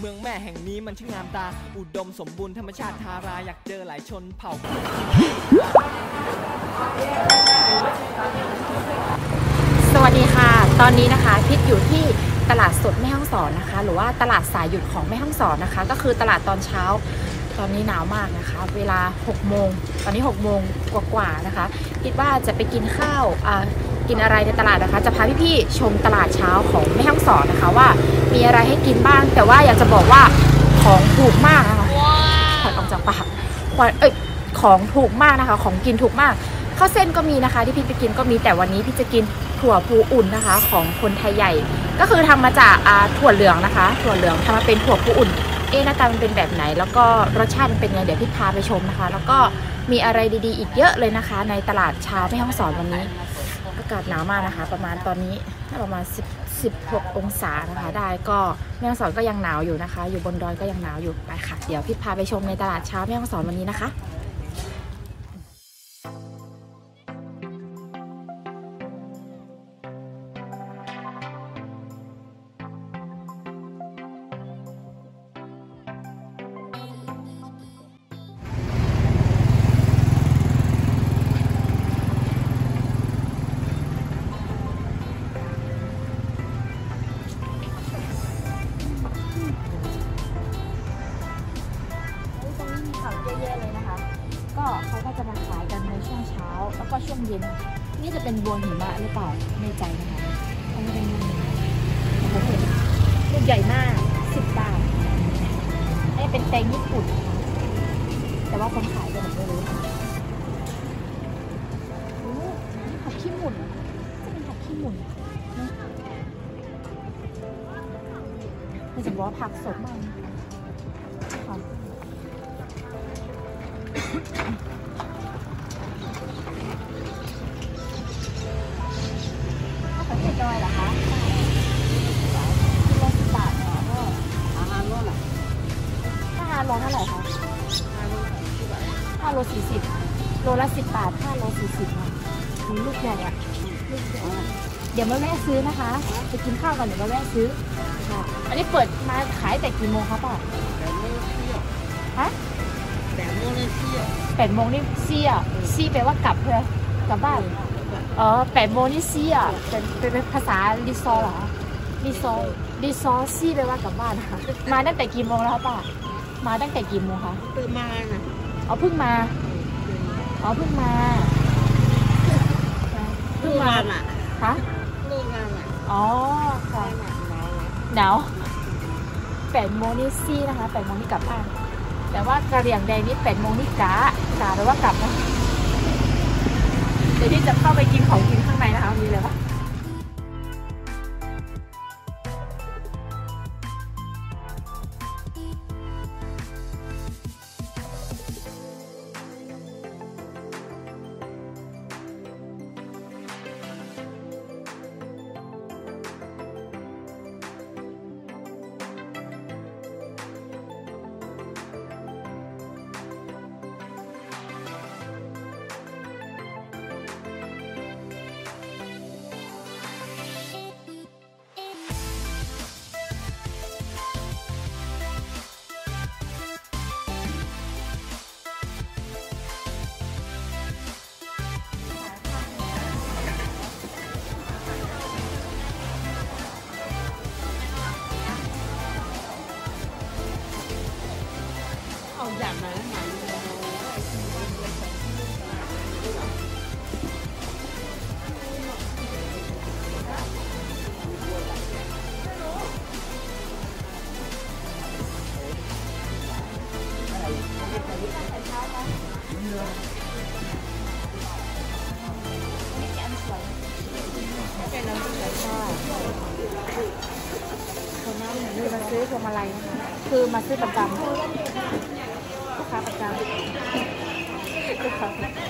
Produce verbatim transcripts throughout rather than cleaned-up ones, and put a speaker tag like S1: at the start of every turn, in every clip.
S1: มืองแม่แห่งนี้มันช่างงามตาอุดมสมบูรณ์ธรรมชาติทาราอยากเจอหลายชนเผ่า
S2: สวัสดีค่ะตอนนี้นะคะพิษอยู่ที่ตลาดสดแม่ฮ่องสอนนะคะหรือว่าตลาดสายหยุดของแม่ฮ่องสอนนะคะก็คือตลาดตอนเช้าตอนนี้หนาวมากนะคะเวลาหกโมงตอนนี้หกโมงกว่าๆนะคะคิดว่าจะไปกินข้าวอ่ากินอะไรในตลาดนะคะจะพาพี่ๆชมตลาดเช้าของแม่ฮ่องสอนนะคะว่ามีอะไรให้กินบ้างแต่ว่าอยากจะบอกว่าของถูกมากนะคะขวัญออกจากปากขวัญเอ้ยของถูกมากนะคะของกินถูกมากข้าวเส้นก็มีนะคะที่พี่ไปกินก็มีแต่วันนี้พี่จะกินถั่วพูอุ่นนะคะของคนไทยใหญ่ก็คือทำมาจากถั่วเหลืองนะคะถั่วเหลืองทำมาเป็นถั่วพูอุ่นเอ๊ะหน้าตามันเป็นแบบไหนแล้วก็รสชาติมันเป็นไงเดี๋ยวพี่พาไปชมนะคะแล้วก็มีอะไรดีๆอีกเยอะเลยนะคะในตลาดเช้าแม่ฮ่องสอนวันนี้อากาศหนาวมากนะคะประมาณตอนนี้ประมาณสิบ สิบหกองศานะคะได้ก็แม่ฮ่องสอนก็ยังหนาวอยู่นะคะอยู่บนดอยก็ยังหนาวอยู่ไปค่ะเดี๋ยวพี่พาไปชมในตลาดเช้าแม่ฮ่องสอนวันนี้นะคะเยอะๆเลยนะคะก็เขาก็จะมาขายกันในช่วงเช้าแล้วก็ช่วงเย็นนี่จะเป็นบัวหิมะหรือเปล่าไม่ใจนะคะอันนี้เป็นลูกใหญ่มากสิบบาทนี่เป็นแตงญี่ปุ่นแต่ว่าคนขายจะแบบไม่รู้ผักขี้หมุนจะเป็นผักขี้หมุนนี่จะบอกว่าผักสดมากค่ะข้าวผัดเผ็ดดอยเหรอคะกิโลสิบบาทเนี่ยก็ห้าโลละถ้าห้าโลเท่าไหร่คะห้าโลสี่สิบโลละสิบบาทห้าโลสี่สิบค่ะมีลูกใหญ่อะลูกใหญ่เดี๋ยวมาแวะซื้อนะคะไปกินข้าวกันเดี๋ยวมาแวะซื้อค่ะอันนี้เปิดมาขายแต่กี่โมงคะป้าฮะแปดโมงนี่เซี่ยแปดโมงนี่เซี่ยซี่แปลว่ากลับเพื่อกลับบ้านอ๋อแปดโมงนี่ซี่อ่ะเป็นเป็นภาษาลิซอเหรอลิซอลิซอซี่แปลว่ากลับบ้านค่ะมาตั้งแต่กี่โมงแล้วป้ามาตั้งแต่กี่โมงคะเพิ่งมาน่ะอ๋อเพิ่งมาอ๋อเพิ่งมาเพิ่งมาอ่ะฮะเลิกงานอ่ะอ๋อค่ะหนาวแปดโมงนี่ซี่นะคะแปดโมงนี่กลับบ้านแต่ว่ากระเหรี่ยงแดงนี่แปดโมงนี่กะกะหรือว่ากลับนะเดี๋ยวที่จะเข้าไปกินของกินข้างในนะคะมีเลยปะอย่างไรนะคนนั้นคือมาซื้อพวงมาลัยนะคะคือมาซื้อประจำลูกค้าประจำลูกค้า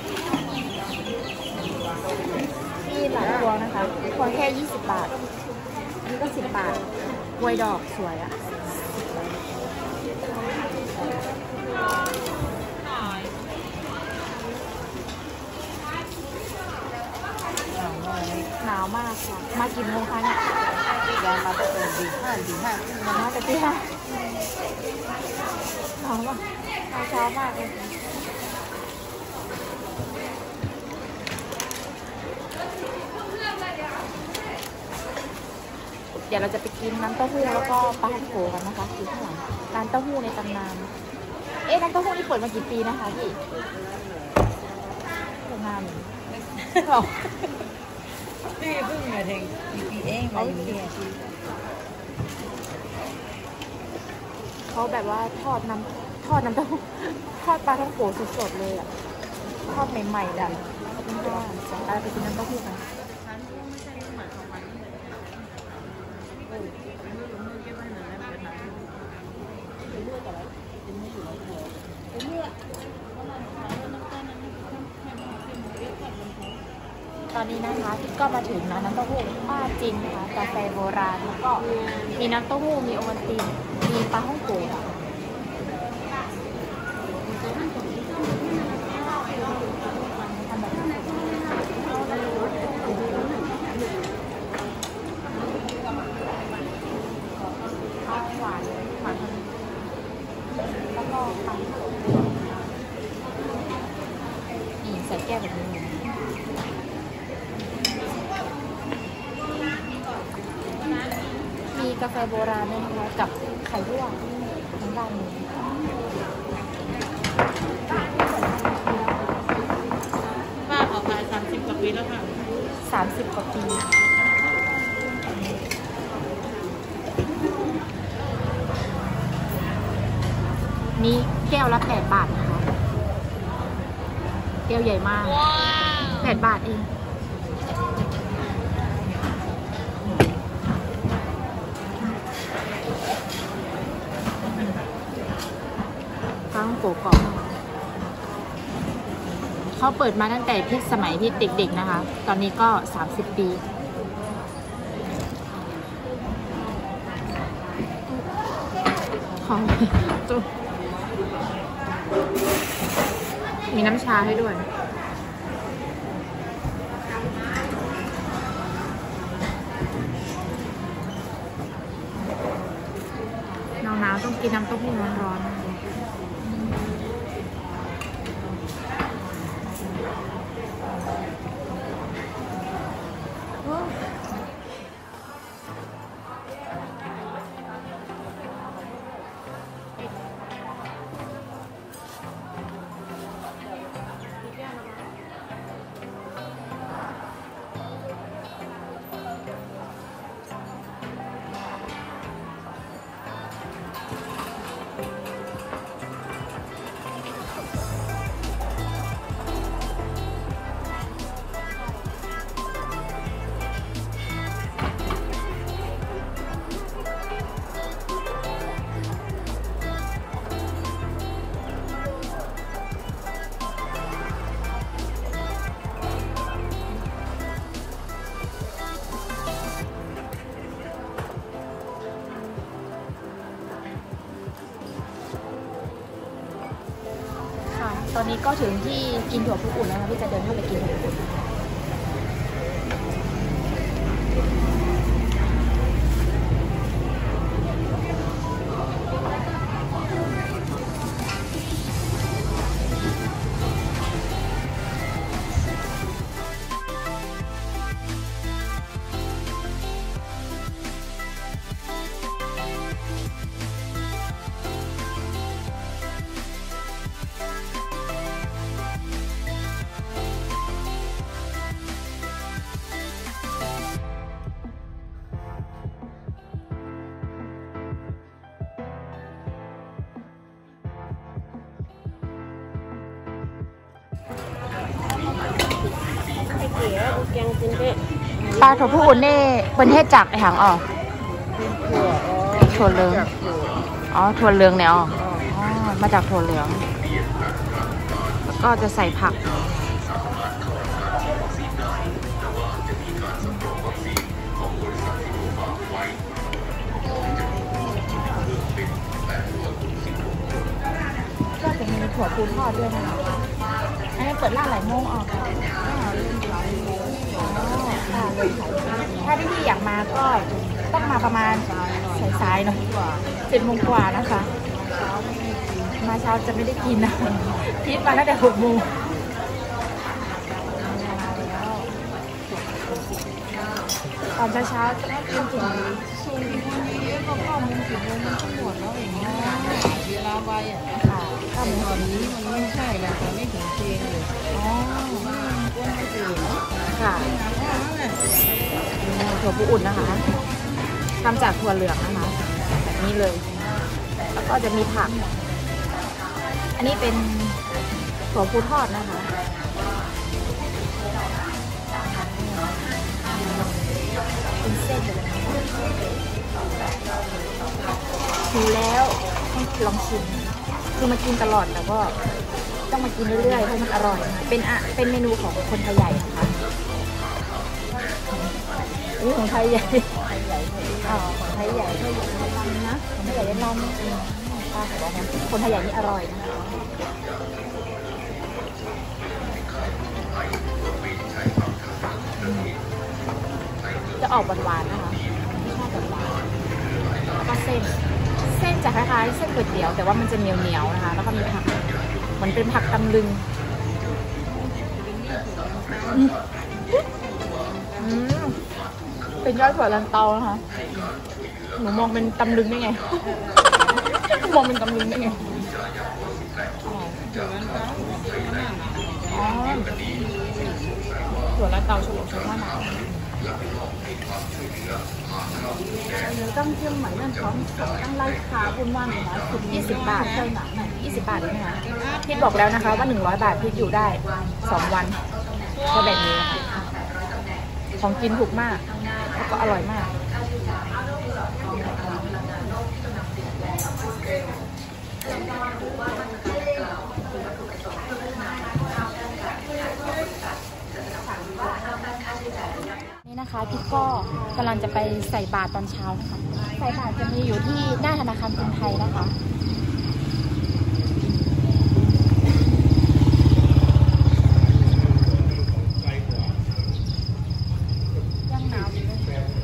S2: นี่หลายพวงนะคะพวงแค่ยี่สิบบาทอันนี้ก็สิบบาทกล้วยดอกสวยอ่ะหนาวาวมากค่ะมากี่โมงคะเนี่ยยายมาตั้งแต่ตีห้าตีห้ามาแต่ตีห้าหนาวมากมาเช้ามากเลยเดี๋ยวเราจะไปกินน้ำเต้าหู้แล้วก็ปลาท่องโกกันนะคะอยู่ข้างหลังร้านเต้าหู้ในตำนานเอ๊ะร้านเต้าหู้นี่เปิดมากี่ปีนะคะพี่เปิดนานหรอ
S3: พี่เพิ่งมาถึงปีเองมาอยู่เนี่ย
S2: เขาแบบว่าทอดน้ำทอดน้ำเต้าหู้ทอดปลาท่องโกสดๆเลยอ่ะทอดใหม่ๆแบบเป็นทอดเราไปกินน้ำเต้าหู้กันตอนนี้นะคะพี่ก็มาถึงนะน้ำเต้าหู้ป้าจินนะคะกาแฟโบราณแล้วก็มีน้ำเต้าหู้มีโอวัลตินมีปลาฮ่องโกะข้าวหวานหวานแล้วก็ปลานี่ใส่แก้วแบบนี้มีกาแฟโบราณด้วยนะคะกับไข่ลวกทางด้านนี้
S3: ป้าออกขายสามสิบกว่าปีแล้วค่ะ
S2: สามสิบกว่าปีนี่แก้วละแปดบาทนะคะแก้วใหญ่มากแปดบาทเองข้าวโกกรอบเขาเปิดมาตั้งแต่ที่สมัยที่เด็กๆนะคะ ตอนนี้ก็สามสิบปีของจุมีน้ำชาให้ด้วยหนาวๆต้องกินน้ำเต้าหู้ร้อนๆตอนนี้ก็ถึงที่กินถั่วพูอุ่นแล้วนะพี่จะเดินเข้าไปกินถั่วพูอุ่นปลาถั่วพูอุ่นนี่เป็นเทศจากไอ้หางออกถั่วเหลืองอ๋อถั่วเหลืองเนี่ยอ๋อมาจากถั่วเหลืองแล้วก็จะใส่ผักก็จะมีถั่วพูทอดด้วยนะคะอันนี้เปิดร้านหลายโมงออกค่ะถ้าพี่ๆอยากมาก็ต้องมาประมาณสายๆเนาะเจ็ดโมงกว่านะคะ มาเช้าจะไม่ได้กินนะพีทมาตั้งแต่หกโมงตอนเช้าๆจะได้กินกี่โมง
S3: ส่งวันนี้ก็เข้าโมงสิบโมงมันก็หมดแล้วอย่างเงี้ยเวลาไวอ่ะ
S2: ค่ะ
S3: ถ้าตอนนี้มันไม่ใช่แล้วมันไม่ถึงเที่ยงเลยอ๋อก้นไม่ตื่น
S2: ค่ะ ถั่วปูอุ่นนะคะทำจากถั่วเหลืองนะคะแบบนี้เลย แล้วก็จะมีผัก อันนี้เป็นถั่วพูทอดนะคะเป็นเส้นเลยหิวแล้วต้องลองชิมคือมากินตลอดแต่ก็ต้องมากินเรื่อยๆเพราะมันอร่อยเป็นอะเป็นเมนูของคนไทยใหญ่นะคะนี่ของไทยใหญ่อ๋อของไทยใหญ่ไทยใหญ่ยันลำนะของไทยใหญ่ยันลำป้าบอกว่าคนไทยใหญ่นี่อร่อยนะคะจะออกหวานๆนะคะชอบหวานๆแล้วก็เส้นเส้นจะคล้ายๆเส้นก๋วยเตี๋ยวแต่ว่ามันจะเหนียวๆนะคะแล้วก็มีผักมันเป็นผักตำลึงอืมเป็นยอดถั่วลันเตานะคะหนูมองเป็นตำลึงได้ไง มองเป็นตำลึงได้ไงอ๋อถั่วลันเตาฉลองชุดหน้าหนาวตั้งเที่ยงใหม่นั่นพร้อมตั้งไล่ค้าคุณว่างเลยนะคุณยี่สิบบาทเท่านั้นยี่สิบบาทเองนะพีทบอกแล้วนะคะว่าหนึ่งร้อยบาทพีทอยู่ได้สองวันก็แบบนี้นะคะของกินถูกมากแล้วก็อร่อยมากนี่นะคะพี่ก็กำลังจะไปใส่บาตรตอนเช้านะคะใส่บาตรจะมีอยู่ที่หน้าธนาคารกรุงไทยนะคะยังหนาวอยู่เลย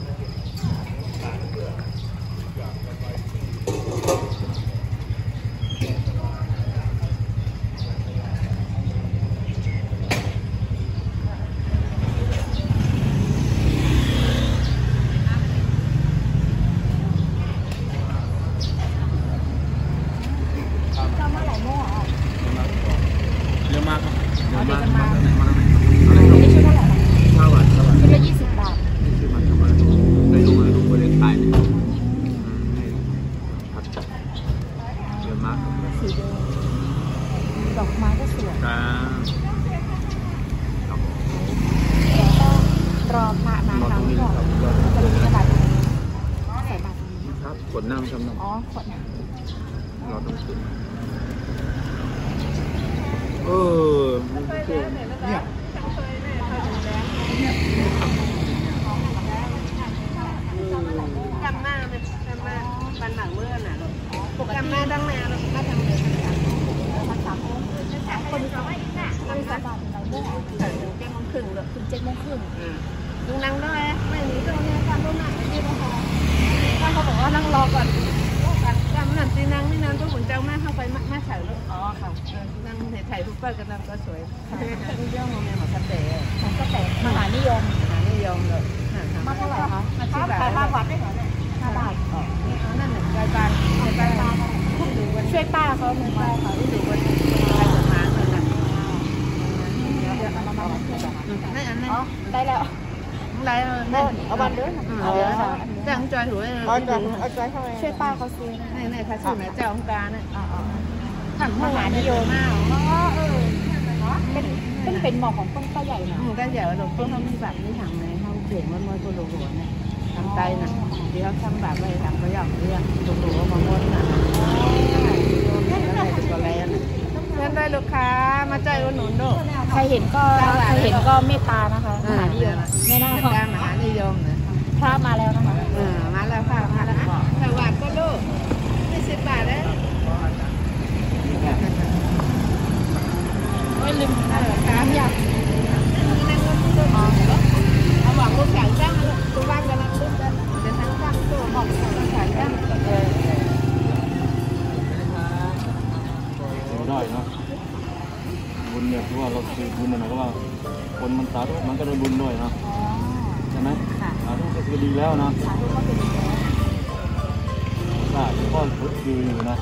S4: เยอะมากครับเยอะมาก
S2: มา
S4: มา
S2: อั
S4: แล้ว
S2: นนี้ชุดเท่าไหร่คะ
S4: ข้าวหวานข้าวหวาน
S2: ชุดละยี่สิบบาท
S4: ชื่อมันข้าวหวานในลุงในลุงบริเวณใต้เนี่ยผัดเยอะมากครับ
S2: สีแดงดอกไม้ก็สวย
S4: ครับ
S2: แล้วก็รอพระมา
S4: มา
S2: ค่ะ
S4: ตรงนี้
S2: ก่อน
S4: ครับ
S2: จะมีกระดาษตรงนี้ใส่บาตร
S4: ครับกดน้ำครับน้
S2: อ๋อขวด
S4: ำเราต้องกินเออเนี่ย
S3: จำหน้าไหมจำหน้าปันหลังเมื่อน่ะจำหน้าตั้งนานแล้วมาทำเลย
S2: สักสามโมงคนจะไม่ได้ใส่บาตรในโมง
S3: เจ็ดโมงครึ่งเลย
S2: ถึงเจ็ดโมงครึ่ง
S3: ลุงนั่งได้ไม่หนีตรงนี้การลุงนั่งไม่พอ
S2: ท่านเขาบอกว่านั่งรอก่อน
S3: จำนั่นตีนั่งไม่นานก็เหมือนเจ้าแม่เข้าไปมาถ่ายรูป
S2: อ๋อค่ะ
S3: นั่งถ่ายรูปเปิดกันนั่งก็สวยนี่เรื่องโมเมนต์ของคาเฟ่
S2: ของกระแสมหานิยม
S3: หานิยมเลย
S2: มาเท่าไหร่คะ
S3: มาที่แบบห้าบาทได้เหรอเนี่ย
S2: ห้าบาท
S3: นั่นหนึ่งรายการรายการดูวัน
S2: ช่วยป้าเขาหนึ่ง
S3: ใช่
S2: ป้า
S3: ค่ะที่ดูวันใครจะมาเลยนะเดี๋ยวเอามาบ้างนี่อันนี้
S2: อ๋อได้แล้ว
S3: ไรนั่น
S2: เอาบัตรด้วย
S3: เดี๋ยวจ้างจอยถือว่า
S2: เอาจอยเอาจอยเท่าไหร่ช่วยป้าเขาซื้อ
S3: นี่นี่ค่ะชื่อไหนเจ้าองค์การเนี่ย
S2: อ๋อ
S3: ถัง
S2: มหานิยม
S3: มาก
S2: อ๋อเออเป็นเป็นเป็นหมอของต้นก็ใหญ่นะ
S3: มันก็ใหญ่หลวงพ่อเขามีแบบนี้ถังไหนเขาเขียนว่าม้วนตัวหลวงเนี่ยทำใจน่ะเดี๋ยวทำแบบอะไรทำก็ยอมเรื่องหลวงหลวงมาม้วนน่ะอะไรตัวแรกเพื่อนได้ลูกค้ามาใจอุดหนุนด้วย
S2: ใครเห็นก็ใครเห็นก็เมตตานะคะมหานิยมไม่น่า
S3: เป็นการมหานิยมนะ
S2: พระมาแล้วนะคะ
S3: เออมาแล้วค่ะมาแล้วถวายก็ลูกไม่สิบบาทแล้ว
S2: ไม่ลืมน้ำยา
S3: เอาหวัง
S5: ว่าเราคือบุญนะก็ว่าคนมันสาธุมันก็ได้บุญด้วยนะใช่ไหมสาธุก็คือดีแล้วนะสาธุก็คือดีแล้วสาธุก็คืออยู่นะ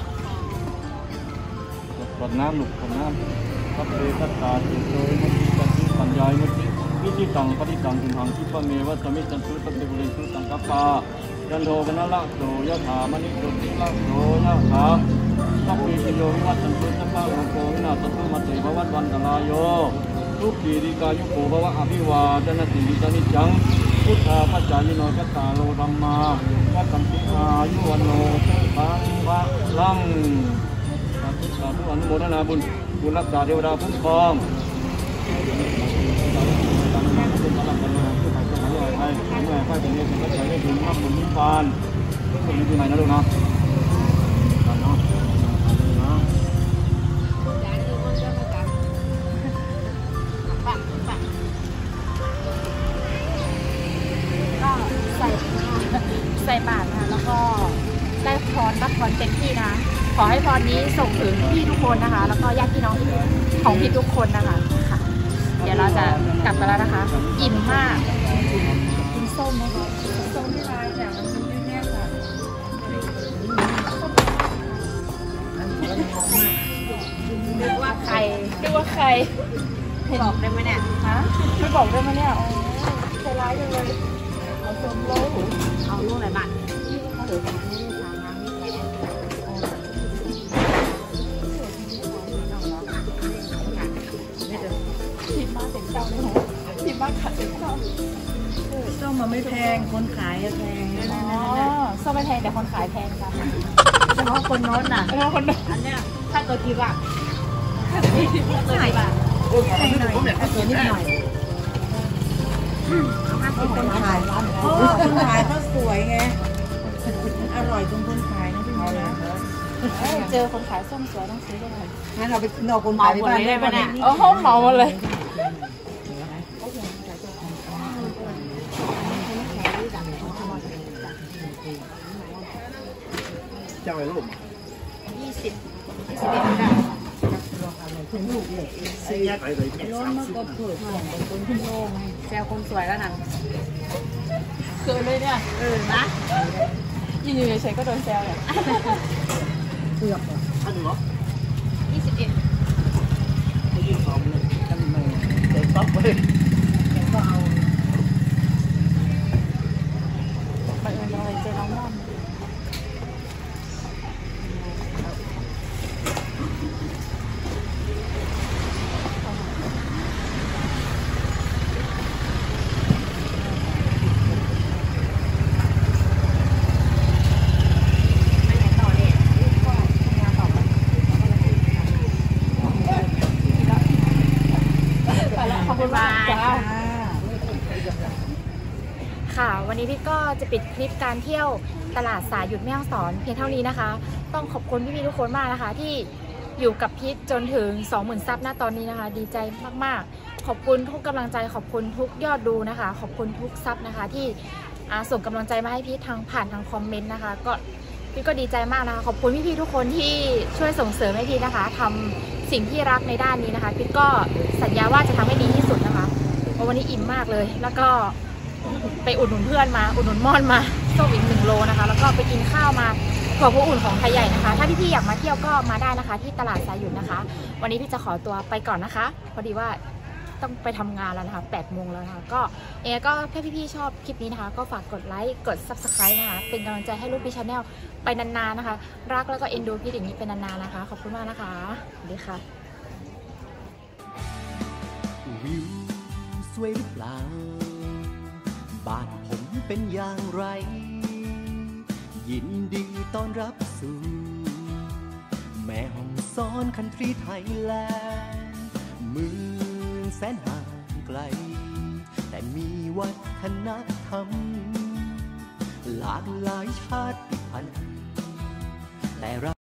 S5: กดน้ำหนุกกดน้ำทัพเพทัตตาเจโตยมัติจันทิปัญญายมัติวิจิตังปฏิตังคุณทางที่พระเมวัสมิจันทุตัติบุเรสุตังกัปปายันโทปนะละโสยะถามณิโสติละโสยะถาสัพเพติโยวิวัตสันตุสัมมาโลโกวินาศตุมาเตภวัตวันตรายโยทุกขีริกายุโกภวะอภิวาทนาสิริจานิจังพุทธาปัจจายโนกัตตาโลธัมมาวัตตัมปิอายุวันโนตังวะลังสาธุสาธุอนุโมทนาบุญบุญรักษาเทวดาคุ้มครองเป็นสำหรับการงานผู้ถ่ายทอดให้ให้เมื่อให้เป็นเรื่องเป็นปัจจัยให้ถึงมรรคผลนิพพานคนนี้ปีใหม่นะลูกเนาะกันเนาะเนาะ
S2: ก็ใส่ใส่บาตรนะคะแล้วก็ได้พรรับพรเต็มที่นะขอให้พรนี้ส่งถึงพี่ทุกคนนะคะแล้วก็ญาติพี่น้องของพี่ทุกคนนะคะค่ะเดี๋ยวเราจะกลับมาแล้วนะคะอิ่มมากกินส้มนะคะส้มที่ร้านเนี่ยมันมีแน่ๆค่ะนึกว่าใครนึกว่าใครบอกได้ไหมเนี่ยฮะไม่บอกได้ไหมเนี่ยโอ้ใจร้ายจังเลยเอาส้มโลเอาลูกไหนบ้างเขาถือของนี่ทางน้ำนี่แหละพิมพ์มาเต็มเจ้าเลยนะพิมพ์มาขัดเต็มเจ้า
S3: ส้มมันไม่แพงคนขายอะแพง
S2: อ๋อส้มไม่แพงแต่คนขายแพงค่ะ
S3: เฉพาะคนโน้นน่ะ
S2: เฉพาะคนโน้น
S3: อันเนี้ยถ้าตัวกี่บาท
S2: ถ้าตัวกี่บาท
S3: แพงหน่อยถ้าตัวนิดหน่อยคนขายโอ้คนขายเขาสวยไงอร่อยตรงคนขายนะพี่น้องนะ
S2: เจอคนขายส้มสวยต้องซื้อได้เลย
S3: งั้นเราไปนอกคนขายที่บ้านได้ปะเนี่ย
S2: โอ้โหเหมาหมดเลย
S4: เจ้าอะไรลูก
S2: ยี่สิบยี่สิบเอ็ดค่ะ
S3: ถึงลูกเลยสี่ร้อนมากก็เปิดของบางคนขึ้นโล่งแซวคนสวยแล้วนะ
S2: เคยเลยเนี่ยเออนะยืนอยู่เฉยๆก็โดนแซวเลย
S3: เกือบอ่ะ
S4: ท่านหรอ
S2: ยี่สิบเอ็ด
S4: ไม่ยืนซ้อมเลยท่านไม่เด็กต๊อกเลย
S3: ก็เอา
S2: บังเอิญเลยเจอน้องม่อนค่ะวันนี้พี่ก็จะปิดคลิปการเที่ยวตลาดสายหยุดแม่ฮ่องสอนเพียงเท่านี้นะคะต้องขอบคุณพี่ๆทุกคนมากนะคะที่อยู่กับพีทจนถึง สองหมื่น ซับณตอนนี้นะคะดีใจมากๆขอบคุณทุกกำลังใจขอบคุณทุกยอดดูนะคะขอบคุณทุกซับนะคะที่ส่งกำลังใจมาให้พีททางผ่านทางคอมเมนต์นะคะก็พี่ก็ดีใจมากนะคะขอบคุณพี่ๆทุกคนที่ช่วยส่งเสริมให้พีทนะคะทำสิ่งที่รักในด้านนี้นะคะพีทก็สัญญาว่าจะทำให้ดีที่สุดนะคะวันนี้อิ่มมากเลยแล้วก็ไปอุดหนุนเพื่อนมาอุดหนุนม่อนมาส้มอีกหนึ่งโลนะคะแล้วก็ไปกินข้าวมาถั่วผู้อุ่นของไทยใหญ่นะคะถ้าพี่ๆอยากมาเที่ยวก็มาได้นะคะที่ตลาดสายหยุดนะคะวันนี้พี่จะขอตัวไปก่อนนะคะพอดีว่าต้องไปทำงานแล้วนะคะแปดโมงแล้วนะคะก็เอก็ถ้าพี่ๆชอบคลิปนี้นะคะก็ฝากกดไลค์กด ซับสไครบ์ นะคะเป็นกำลังใจให้ลูกพี่ชาแนลไปนานๆนะคะรักแล้วก็เอ็นดูพี่อย่างนี้เป็นนานๆนะคะขอบคุณมากนะคะสวัสดีค่ะ
S6: วิวสวยหรือเปล่าบ้านผมเป็นอย่างไรยินดีต้อนรับสู่แม่ฮ่องสอนคันทรีไทยแลนด์เมืองแสนห่างไกลแต่มีวัฒนธรรมหลากหลายชาติพันธุ์แต่